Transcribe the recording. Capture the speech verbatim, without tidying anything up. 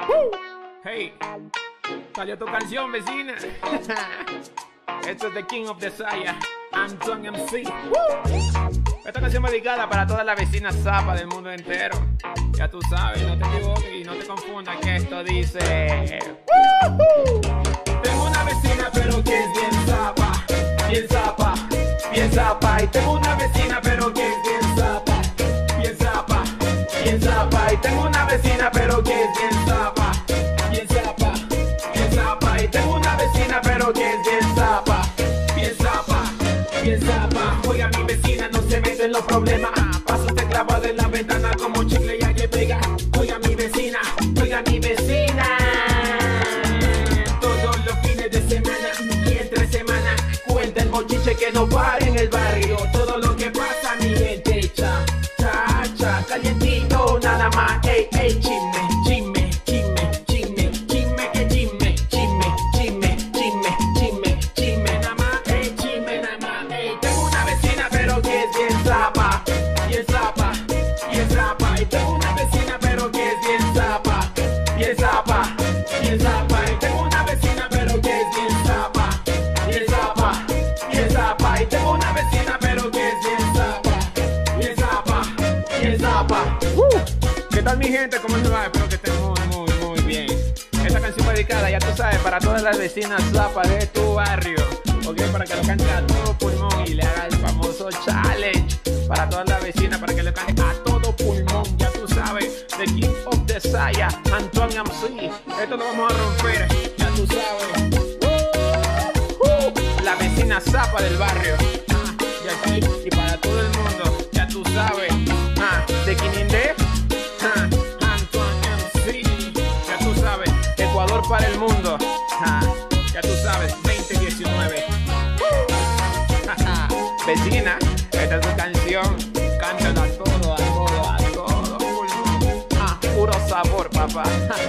Hey, salió tu canción, vecina. Esto es The King of Desire, Antoine M C. Esta canción es dedicada para todas las vecinas zapas del mundo entero. Ya tú sabes, no te equivoques y no te confundas que esto dice: tengo una vecina pero que es bien zapa, bien zapa, bien zapa. Y tengo una vecina pero que es bien zapa, bien zapa, bien zapa. Y tengo una vecina pero que es bien zapa, bien zapa, bien zapa. Y tengo una vecina pero que es bien zapa, bien zapa, bien zapa. Oiga, mi vecina no se mete en los problemas, pasa usted clavado en la ventana como chicle y hay que pega. Oiga, mi vecina, oiga, mi vecina. Todos los fines de semana y entre semana cuenta el bochinche que no para en el barrio. Todo lo que pasa, mi gente, cha, cha, cha, calientito, nada más. Ey, ey, chisme, chisme, chisme, chisme, chisme, que chisme, chisme, chisme, chisme, chisme, chisme, nada más. Ey, chisme, nada más. Ey, tengo una vecina pero que es bien zapa, bien zapa, bien zapa. Y tengo una vecina pero que es bien zapa, bien zapa, bien zapa. Y tengo una vecina pero que es bien zapa, bien zapa, bien zapa. Y tengo una vecina pero que es bien zapa, bien zapa, bien zapa. ¿Qué tal, mi gente? ¿Cómo se va? Espero que estén muy, muy, muy bien. Esta canción fue dedicada, ya tú sabes, para todas las vecinas zapas de tu barrio. Ok, para que lo cante a todo pulmón y le haga el famoso challenge. Para todas las vecinas, para que lo cante a todo pulmón, ya tú sabes. The King of Desire, Antoine M C. Esto lo vamos a romper, ya tú sabes. La vecina zapa del barrio. Ah, y aquí, y para todo el mundo, ya tú sabes. Ah, de Quinindé, ah, Antoine M C. Ya tú sabes, Ecuador para el mundo. Ah, ya tú sabes, veinte diecinueve. Vecina, esta es tu canción. Cántala a todo, a todo, a todo. Ah, puro sabor, papá.